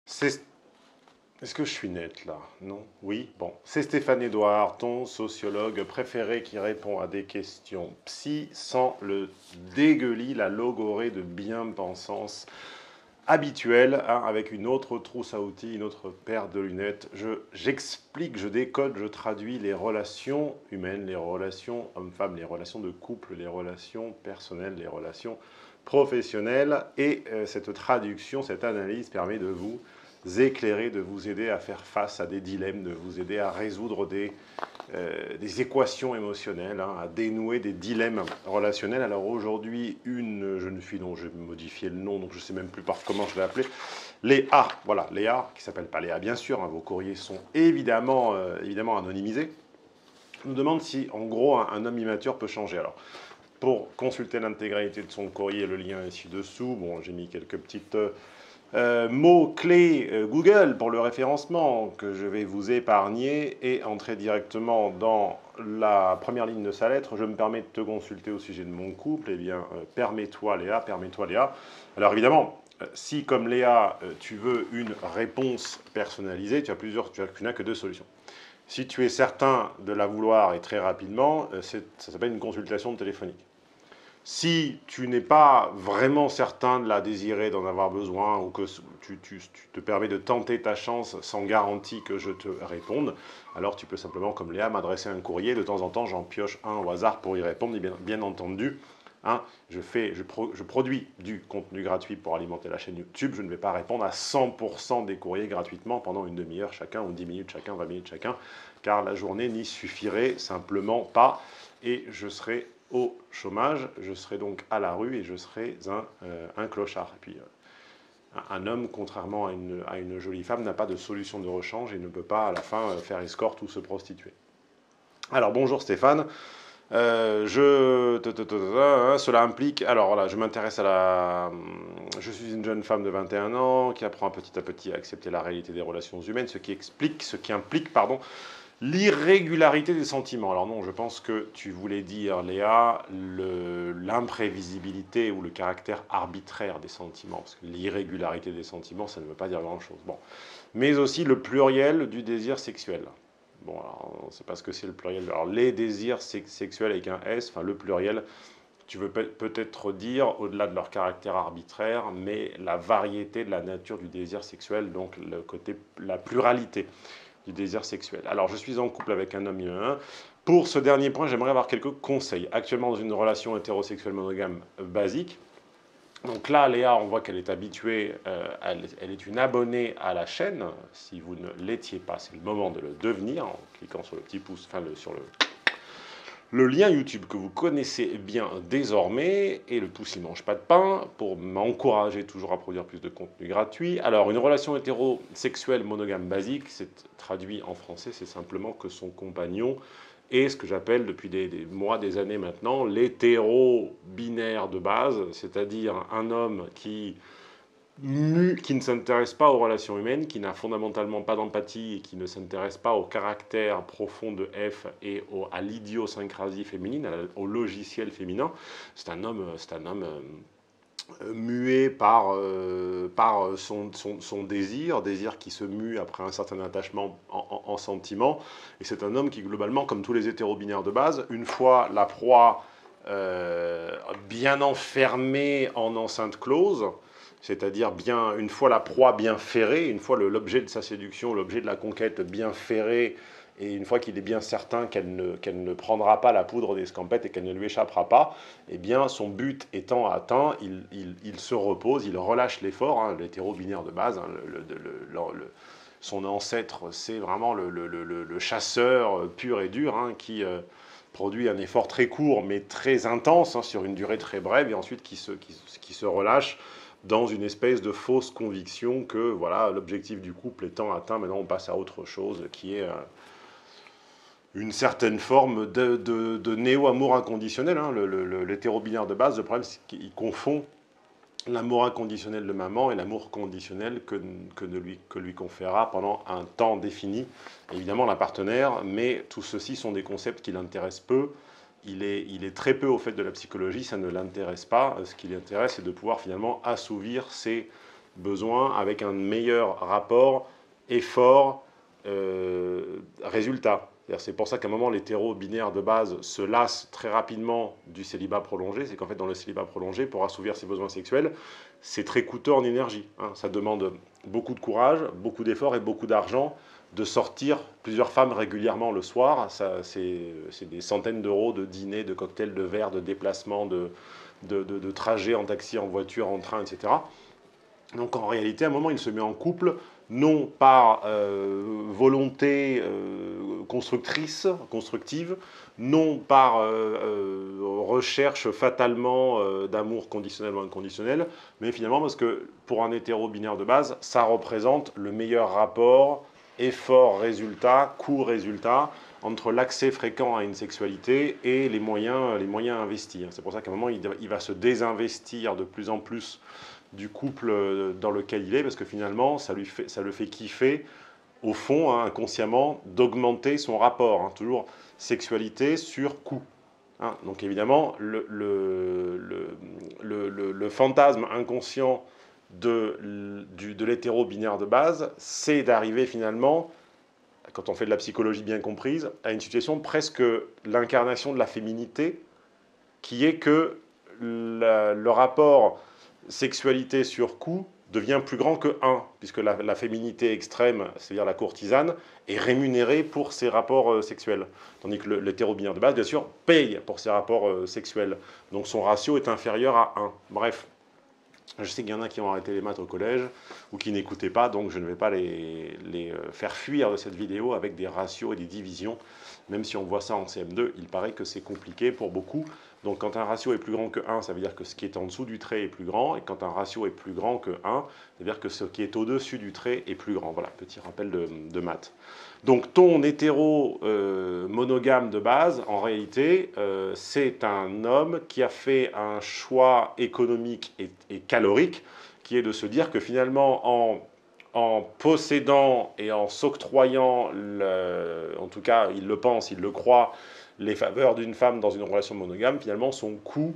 C'est... Est-ce que je suis net là? Non? Oui? Bon. C'est Stéphane Edouard, ton sociologue préféré qui répond à des questions psy sans le dégueulis, la logorée de bien-pensance habituelle, hein, avec une autre trousse à outils, une autre paire de lunettes. J'explique, je décode, je traduis les relations humaines, les relations hommes-femmes, les relations de couple, les relations personnelles, les relations professionnelles. Et cette traduction, cette analyse permet de vous éclairer, de vous aider à faire face à des dilemmes, de vous aider à résoudre des équations émotionnelles, hein, à dénouer des dilemmes relationnels. Alors aujourd'hui, une jeune fille dont j'ai modifié le nom, donc je ne sais même plus par comment je l'ai appelée, Léa, voilà, Léa, qui ne s'appelle pas Léa bien sûr, hein, vos courriers sont évidemment, évidemment anonymisés, nous demande si en gros un homme immature peut changer. Alors pour consulter l'intégralité de son courrier, le lien est ci-dessous. Bon, j'ai mis quelques petites mots-clés Google pour le référencement que je vais vous épargner et entrer directement dans la première ligne de sa lettre. Je me permets de te consulter au sujet de mon couple. Eh bien, permets-toi Léa, permets-toi Léa. Alors évidemment, si comme Léa, tu veux une réponse personnalisée, tu n'as que deux solutions. Si tu es certain de la vouloir et très rapidement, ça s'appelle une consultation téléphonique. Si tu n'es pas vraiment certain de la désirer, d'en avoir besoin, ou que tu te permets de tenter ta chance sans garantie que je te réponde, alors tu peux simplement, comme Léa, m'adresser un courrier. De temps en temps, j'en pioche un au hasard pour y répondre. Et bien entendu, hein, je produis du contenu gratuit pour alimenter la chaîne YouTube. Je ne vais pas répondre à 100% des courriers gratuitement pendant une demi-heure chacun, ou 10 minutes chacun, 20 minutes chacun, car la journée n'y suffirait simplement pas. Et je serai au chômage, je serai donc à la rue et je serai un clochard. Et puis, un homme, contrairement à une jolie femme, n'a pas de solution de rechange et ne peut pas à la fin faire escorte ou se prostituer. Alors bonjour Stéphane. Cela implique, alors voilà, je m'intéresse à la... Je suis une jeune femme de 21 ans qui apprend petit à petit à accepter la réalité des relations humaines, ce qui implique, pardon, l'irrégularité des sentiments. Alors non, je pense que tu voulais dire, Léa, l'imprévisibilité ou le caractère arbitraire des sentiments. Parce que l'irrégularité des sentiments, ça ne veut pas dire grand-chose. Bon. Mais aussi le pluriel du désir sexuel. Bon, alors, on ne sait pas ce que c'est le pluriel. Alors, les désirs sexuels avec un S, enfin le pluriel, tu veux peut-être dire, au-delà de leur caractère arbitraire, mais la variété de la nature du désir sexuel, donc le côté, la pluralité du désir sexuel. Alors, je suis en couple avec un homme humain. Pour ce dernier point, j'aimerais avoir quelques conseils. Actuellement, dans une relation hétérosexuelle monogame basique. Donc là, Léa, on voit qu'elle est habituée, elle est une abonnée à la chaîne. Si vous ne l'étiez pas, c'est le moment de le devenir en cliquant sur le petit pouce, enfin sur le lien YouTube que vous connaissez bien désormais, et le pouce il mange pas de pain, pour m'encourager toujours à produire plus de contenu gratuit. Alors, une relation hétérosexuelle monogame basique, c'est traduit en français, c'est simplement que son compagnon est ce que j'appelle depuis des mois, des années maintenant, l'hétéro-binaire de base, c'est-à-dire un homme qui ne s'intéresse pas aux relations humaines, qui n'a fondamentalement pas d'empathie et qui ne s'intéresse pas au caractère profond de F et à l'idiosyncrasie féminine, au logiciel féminin. C'est un homme muet par son désir qui se mue après un certain attachement en sentiment. Et c'est un homme qui, globalement, comme tous les hétérobinaires de base, une fois la proie bien enfermée en enceinte close, c'est-à-dire une fois la proie bien ferrée, une fois l'objet de sa séduction, l'objet de la conquête bien ferré, et une fois qu'il est bien certain qu'elle ne prendra pas la poudre des scampettes et qu'elle ne lui échappera pas, eh bien, son but étant atteint, il se repose, il relâche l'effort, hein, l'hétéro-binaire de base, hein, son ancêtre, c'est vraiment le chasseur pur et dur, hein, qui produit un effort très court mais très intense, hein, sur une durée très brève, et ensuite qui se relâche dans une espèce de fausse conviction que voilà, l'objectif du couple étant atteint, maintenant on passe à autre chose, qui est une certaine forme de néo-amour inconditionnel. Hein. L'hétéro-binaire de base, le problème, c'est qu'il confond l'amour inconditionnel de maman et l'amour conditionnel que lui conférera pendant un temps défini, évidemment, la partenaire, mais tout ceci sont des concepts qui l'intéressent peu. Il est très peu au fait de la psychologie, ça ne l'intéresse pas. Ce qui l'intéresse, c'est de pouvoir finalement assouvir ses besoin avec un meilleur rapport effort résultat. C'est pour ça qu'à un moment, l'hétéro binaire de base se lasse très rapidement du célibat prolongé. C'est qu'en fait, dans le célibat prolongé, pour assouvir ses besoins sexuels, c'est très coûteux en énergie. Hein. Ça demande beaucoup de courage, beaucoup d'efforts et beaucoup d'argent de sortir plusieurs femmes régulièrement le soir. C'est des centaines d'euros de dîners, de cocktails, de verres, de déplacements, de trajets en taxi, en voiture, en train, etc. Donc en réalité, à un moment, il se met en couple, non par volonté constructive, non par recherche fatalement d'amour conditionnel ou inconditionnel, mais finalement parce que pour un hétéro-binaire de base, ça représente le meilleur rapport effort-résultat, coût-résultat, entre l'accès fréquent à une sexualité et les moyens investis. C'est pour ça qu'à un moment, il va se désinvestir de plus en plus du couple dans lequel il est, parce que finalement, ça le fait kiffer, au fond, hein, inconsciemment, d'augmenter son rapport. Hein, toujours sexualité sur coût. Hein. Donc évidemment, le fantasme inconscient de l'hétéro-binaire de base, c'est d'arriver finalement, quand on fait de la psychologie bien comprise, à une situation presque l'incarnation de la féminité, qui est que le rapport sexualité sur coût devient plus grand que 1, puisque la féminité extrême, c'est-à-dire la courtisane, est rémunérée pour ses rapports sexuels. Tandis que l'hétéro-binaire de base, bien sûr, paye pour ses rapports sexuels. Donc son ratio est inférieur à 1. Bref, je sais qu'il y en a qui ont arrêté les maths au collège ou qui n'écoutaient pas, donc je ne vais pas les faire fuir de cette vidéo avec des ratios et des divisions. Même si on voit ça en CM2, il paraît que c'est compliqué pour beaucoup. Donc quand un ratio est plus grand que 1, ça veut dire que ce qui est en dessous du trait est plus grand. Et quand un ratio est plus grand que 1, ça veut dire que ce qui est au-dessus du trait est plus grand. Voilà, petit rappel de maths. Donc ton hétéro monogame de base, en réalité, c'est un homme qui a fait un choix économique et calorique, qui est de se dire que finalement, en possédant et en s'octroyant, en tout cas, il le pense, il le croit, les faveurs d'une femme dans une relation monogame, finalement, son coût,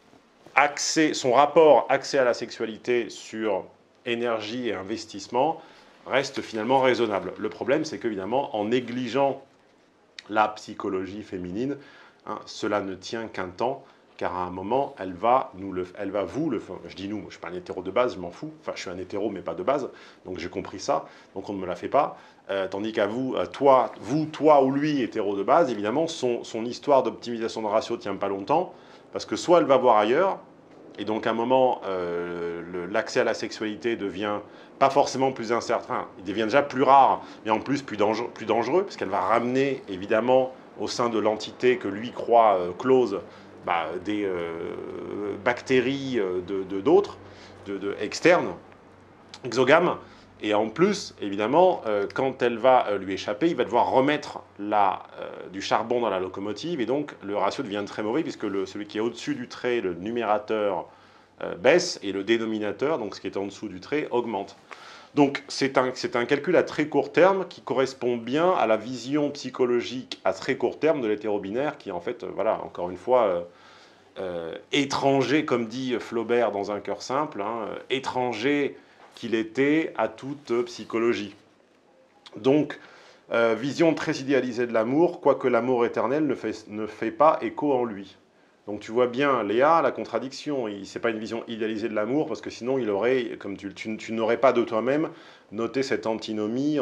son rapport accès à la sexualité sur énergie et investissement reste finalement raisonnable. Le problème, c'est qu'évidemment, en négligeant la psychologie féminine, hein, cela ne tient qu'un temps, car à un moment, elle va vous le faire. Je dis nous, je ne suis pas un hétéro de base, je m'en fous. Enfin, je suis un hétéro, mais pas de base, donc j'ai compris ça, donc on ne me la fait pas. Tandis qu'à vous, toi ou lui, hétéro de base, évidemment, son histoire d'optimisation de ratio ne tient pas longtemps, parce que soit elle va voir ailleurs, et donc à un moment, l'accès à la sexualité devient pas forcément plus incertain, enfin, il devient déjà plus rare, mais en plus plus dangereux, parce qu'elle va ramener évidemment au sein de l'entité que lui croit close, des bactéries d'autres, externes, exogames. Et en plus, évidemment, quand elle va lui échapper, il va devoir remettre du charbon dans la locomotive, et donc le ratio devient très mauvais, puisque celui qui est au-dessus du trait, le numérateur, baisse, et le dénominateur, donc ce qui est en dessous du trait, augmente. Donc c'est un calcul à très court terme qui correspond bien à la vision psychologique à très court terme de l'hétéro-binaire, qui en fait, voilà, encore une fois, étranger, comme dit Flaubert dans Un cœur simple, hein, étranger qu'il était à toute psychologie. Donc, vision très idéalisée de l'amour, quoique l'amour éternel ne fait pas écho en lui. Donc tu vois bien, Léa, la contradiction. Ce n'est pas une vision idéalisée de l'amour, parce que sinon, il aurait, comme tu n'aurais pas de toi-même noté cette antinomie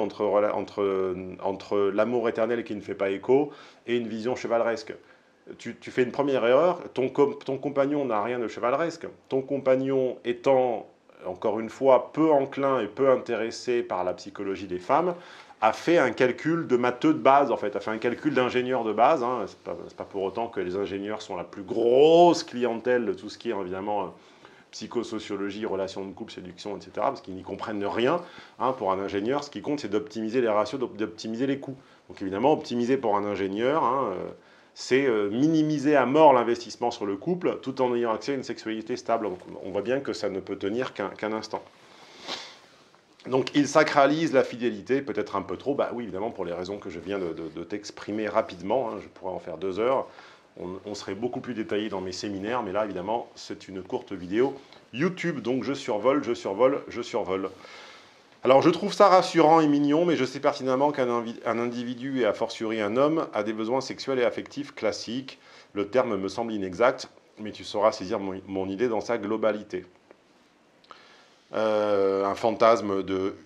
entre l'amour éternel qui ne fait pas écho et une vision chevaleresque. Tu fais une première erreur, ton compagnon n'a rien de chevaleresque. Ton compagnon étant, encore une fois, peu enclin et peu intéressé par la psychologie des femmes, a fait un calcul de matheux de base, en fait, a fait un calcul d'ingénieur de base. Hein. C'est pas pour autant que les ingénieurs sont la plus grosse clientèle de tout ce qui est, évidemment, psychosociologie, relations de couple, séduction, etc., parce qu'ils n'y comprennent rien. Hein. Pour un ingénieur, ce qui compte, c'est d'optimiser les ratios, d'optimiser les coûts. Donc évidemment, optimiser pour un ingénieur, hein, c'est minimiser à mort l'investissement sur le couple, tout en ayant accès à une sexualité stable. Donc on voit bien que ça ne peut tenir qu'un instant. Donc il sacralise la fidélité, peut-être un peu trop, bah oui, évidemment, pour les raisons que je viens de t'exprimer rapidement, hein, je pourrais en faire 2 heures. on serait beaucoup plus détaillé dans mes séminaires, mais là, évidemment, c'est une courte vidéo YouTube, donc je survole, je survole, je survole. Alors, je trouve ça rassurant et mignon, mais je sais pertinemment qu'un individu, et a fortiori un homme, a des besoins sexuels et affectifs classiques. Le terme me semble inexact, mais tu sauras saisir mon idée dans sa globalité. Un fantasme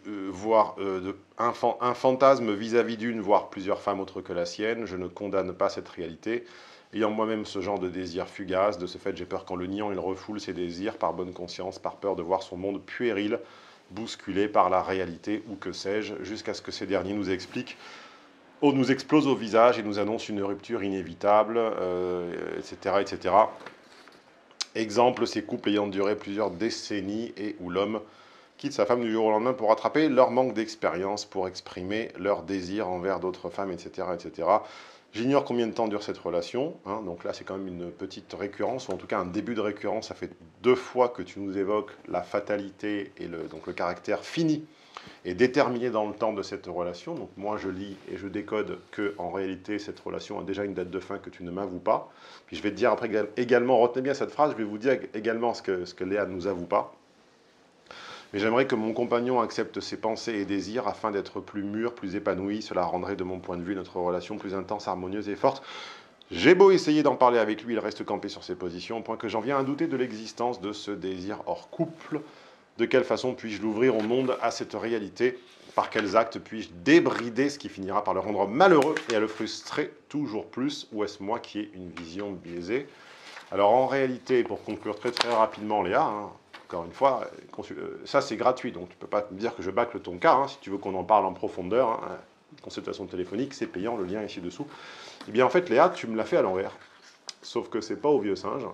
un fantasme vis-à-vis d'une, voire plusieurs femmes autres que la sienne. Je ne condamne pas cette réalité. Ayant moi-même ce genre de désir fugace, de ce fait j'ai peur qu'en le niant, il refoule ses désirs par bonne conscience, par peur de voir son monde puéril, bousculé par la réalité ou que sais-je, jusqu'à ce que ces derniers nous expliquent, nous explosent au visage et nous annoncent une rupture inévitable, etc., etc. Exemple, ces couples ayant duré plusieurs décennies et où l'homme quitte sa femme du jour au lendemain pour rattraper leur manque d'expérience, pour exprimer leur désir envers d'autres femmes, etc., etc. J'ignore combien de temps dure cette relation, hein, donc là c'est quand même une petite récurrence, ou en tout cas un début de récurrence. Ça fait 2 fois que tu nous évoques la fatalité et donc le caractère fini et déterminé dans le temps de cette relation. Donc moi je lis et je décode que en réalité cette relation a déjà une date de fin que tu ne m'avoues pas. Puis je vais te dire après également, retenez bien cette phrase, je vais vous dire également ce que Léa ne nous avoue pas. Mais j'aimerais que mon compagnon accepte ses pensées et désirs afin d'être plus mûr, plus épanoui. Cela rendrait de mon point de vue notre relation plus intense, harmonieuse et forte. J'ai beau essayer d'en parler avec lui, il reste campé sur ses positions, au point que j'en viens à douter de l'existence de ce désir hors couple. De quelle façon puis-je l'ouvrir au monde, à cette réalité? Par quels actes puis-je débrider ce qui finira par le rendre malheureux et à le frustrer toujours plus? Ou est-ce moi qui ai une vision biaisée? Alors en réalité, pour conclure très très rapidement, Léa, hein, encore une fois, ça c'est gratuit, donc tu ne peux pas me dire que je bâcle ton cas, hein, si tu veux qu'on en parle en profondeur, hein, consultation téléphonique, c'est payant, le lien est ci-dessous. Eh bien en fait, Léa, tu me l'as fait à l'envers. Sauf que c'est pas au vieux singe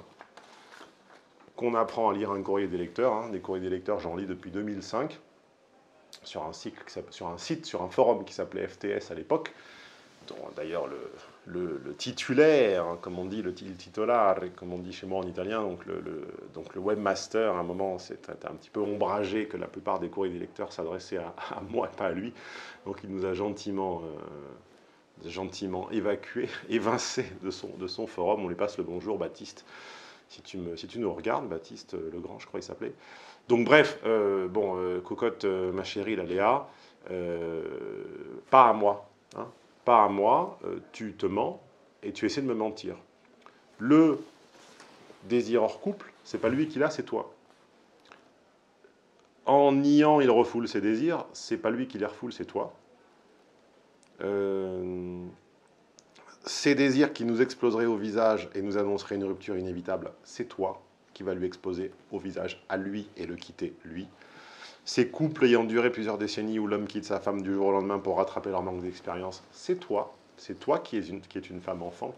qu'on apprend à lire un courrier des lecteurs. Hein. Des courriers des lecteurs, j'en lis depuis 2005, sur un site, sur un forum qui s'appelait FTS à l'époque, dont d'ailleurs le titulaire, hein, comme on dit, le titolare, comme on dit chez moi en italien, donc le webmaster, à un moment, c'était un petit peu ombragé que la plupart des courriers des lecteurs s'adressaient à moi et pas à lui. Donc il nous a gentiment évacué, évincé de son forum. On lui passe le bonjour, Baptiste. Si tu nous regardes, Baptiste Legrand, je crois qu'il s'appelait. Donc bref, cocotte, ma chérie, la Léa, pas à moi. Hein, pas à moi, tu te mens et tu essaies de me mentir. Le désir hors couple, c'est pas lui qui l'a, c'est toi. En niant, il refoule ses désirs, c'est pas lui qui les refoule, c'est toi. Ces désirs qui nous exploseraient au visage et nous annonceraient une rupture inévitable, c'est toi qui vas lui exploser au visage à lui et le quitter lui. Ces couples ayant duré plusieurs décennies où l'homme quitte sa femme du jour au lendemain pour rattraper leur manque d'expérience, c'est toi. C'est toi qui es une femme enfant,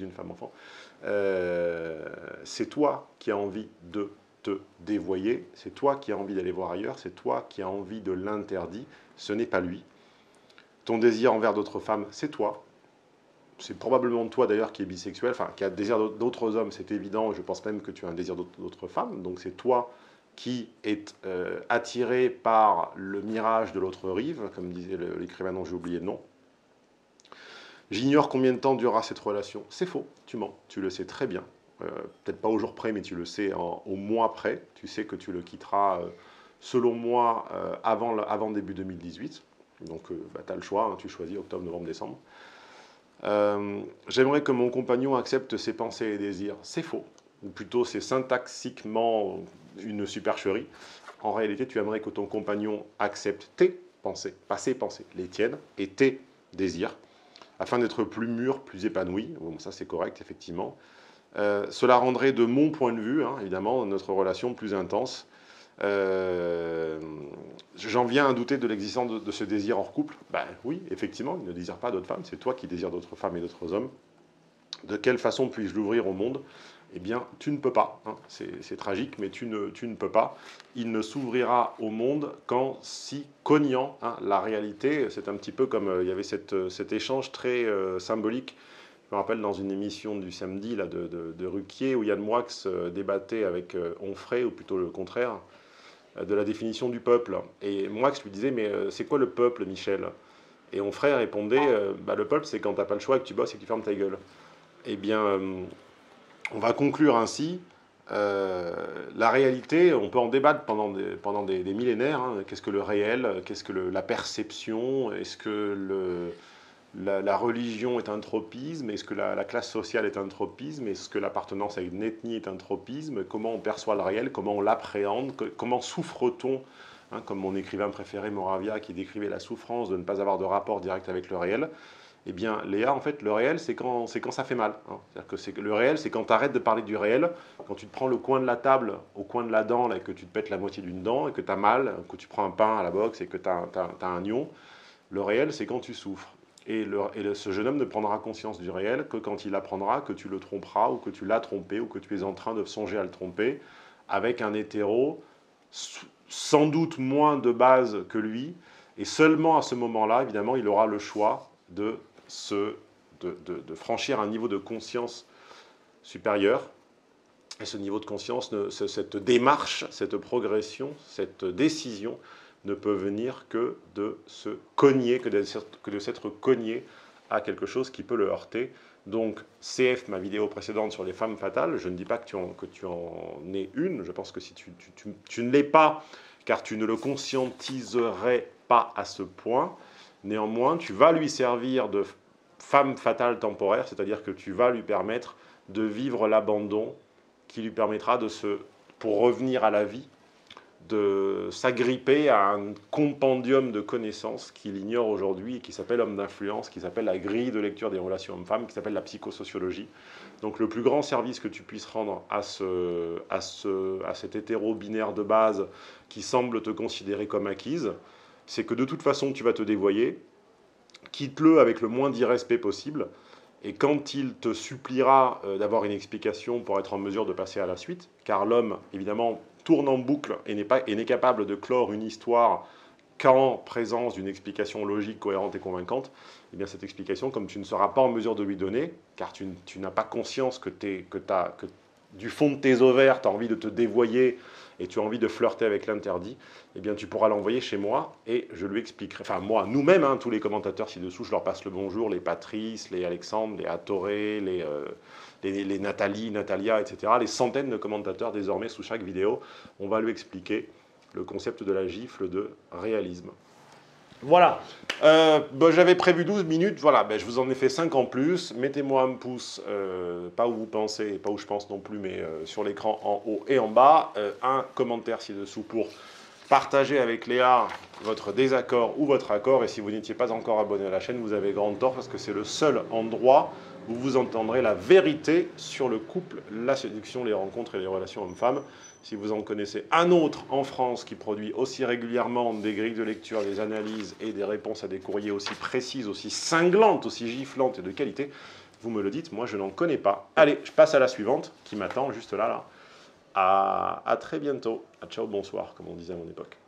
c'est toi qui as envie de te dévoyer, c'est toi qui as envie d'aller voir ailleurs, c'est toi qui as envie de l'interdit, ce n'est pas lui. Ton désir envers d'autres femmes, c'est toi. C'est probablement toi d'ailleurs qui es bisexuel, enfin qui a le désir d'autres hommes, c'est évident, je pense même que tu as un désir d'autres femmes, donc c'est toi qui est attiré par le mirage de l'autre rive, comme disait l'écrivain dont j'ai oublié le nom. J'ignore combien de temps durera cette relation. C'est faux, tu mens, tu le sais très bien. Peut-être pas au jour près, mais tu le sais au mois près. Tu sais que tu le quitteras, selon moi, avant début 2018. Donc tu as le choix, hein, tu choisis octobre, novembre, décembre. J'aimerais que mon compagnon accepte ses pensées et désirs. C'est faux. Ou plutôt c'est syntaxiquement une supercherie. En réalité, tu aimerais que ton compagnon accepte tes pensées, pas ses pensées, les tiennes, et tes désirs, afin d'être plus mûr, plus épanoui. Bon, ça c'est correct, effectivement. Cela rendrait, de mon point de vue, hein, évidemment, notre relation plus intense. J'en viens à douter de l'existence de ce désir hors couple. Ben oui, effectivement, il ne désire pas d'autres femmes, c'est toi qui désires d'autres femmes et d'autres hommes. De quelle façon puis-je l'ouvrir au monde? Eh bien, tu ne peux pas. Hein. C'est tragique, mais tu ne peux pas. Il ne s'ouvrira au monde qu'en s'y cognant. Hein. La réalité, c'est un petit peu comme il y avait cet échange très symbolique. Je me rappelle dans une émission du samedi là, de Ruquier, où Yann Moix débattait avec Onfray, ou plutôt le contraire, de la définition du peuple. Et Moix lui disait, mais c'est quoi le peuple, Michel? Et Onfray répondait, le peuple, c'est quand t'as pas le choix et que tu bosses et que tu fermes ta gueule. eh bien, on va conclure ainsi. La réalité, on peut en débattre pendant des millénaires. Hein. Qu'est-ce que le réel? Qu'est-ce que la perception? Est-ce que la religion est un tropisme? Est-ce que la classe sociale est un tropisme? Est-ce que l'appartenance à une ethnie est un tropisme? Comment on perçoit le réel? Comment on l'appréhende? Comment souffre-t-on? Hein, comme mon écrivain préféré, Moravia, qui décrivait la souffrance de ne pas avoir de rapport direct avec le réel. Eh bien, Léa, en fait, le réel, c'est quand ça fait mal. Hein. C'est-à-dire que le réel, c'est quand tu arrêtes de parler du réel, quand tu te prends le coin de la table au coin de la dent, là, et que tu te pètes la moitié d'une dent, et que tu as mal, que tu prends un pain à la boxe et que tu as un nion. Le réel, c'est quand tu souffres. Ce jeune homme ne prendra conscience du réel que quand il apprendra que tu le tromperas, ou que tu l'as trompé, ou que tu es en train de songer à le tromper, avec un hétéro sans doute moins de base que lui, et seulement à ce moment-là, évidemment, il aura le choix de franchir un niveau de conscience supérieur. Et ce niveau de conscience, cette démarche, cette progression, cette décision ne peut venir que de se cogner, que de s'être cogné à quelque chose qui peut le heurter. Donc, CF, ma vidéo précédente sur les femmes fatales, je ne dis pas que tu en es une, je pense que si tu ne l'es pas, car tu ne le conscientiserais pas à ce point, néanmoins, tu vas lui servir de femme fatale temporaire, c'est-à-dire que tu vas lui permettre de vivre l'abandon qui lui permettra pour revenir à la vie, de s'agripper à un compendium de connaissances qu'il ignore aujourd'hui et qui s'appelle homme d'influence, qui s'appelle la grille de lecture des relations hommes-femmes, qui s'appelle la psychosociologie. Donc le plus grand service que tu puisses rendre à cet hétéro-binaire de base qui semble te considérer comme acquise, c'est que de toute façon tu vas te dévoyer, quitte-le avec le moins d'irrespect possible, et quand il te suppliera d'avoir une explication pour être en mesure de passer à la suite, car l'homme, évidemment, tourne en boucle et n'est capable de clore une histoire qu'en présence d'une explication logique, cohérente et convaincante, eh bien cette explication, comme tu ne seras pas en mesure de lui donner, car tu n'as pas conscience que du fond de tes ovaires, tu as envie de te dévoyer et tu as envie de flirter avec l'interdit, eh bien tu pourras l'envoyer chez moi et je lui expliquerai. Enfin moi, nous-mêmes, hein, tous les commentateurs ci-dessous, je leur passe le bonjour, les Patrice, les Alexandre, les Atoré, les Nathalie, Natalia, etc. Les centaines de commentateurs désormais sous chaque vidéo, on va lui expliquer le concept de la gifle de réalisme. Voilà, j'avais prévu 12 minutes, voilà, je vous en ai fait 5 en plus. Mettez-moi un pouce, pas où vous pensez, pas où je pense non plus, mais sur l'écran en haut et en bas. Un commentaire ci-dessous pour partager avec Léa votre désaccord ou votre accord. Et si vous n'étiez pas encore abonné à la chaîne, vous avez grand tort parce que c'est le seul endroit où vous entendrez la vérité sur le couple, la séduction, les rencontres et les relations hommes-femmes. Si vous en connaissez un autre en France qui produit aussi régulièrement des grilles de lecture, des analyses et des réponses à des courriers aussi précises, aussi cinglantes, aussi giflantes et de qualité, vous me le dites, moi je n'en connais pas. Allez, je passe à la suivante qui m'attend juste là. À très bientôt. À ciao, bonsoir, comme on disait à mon époque.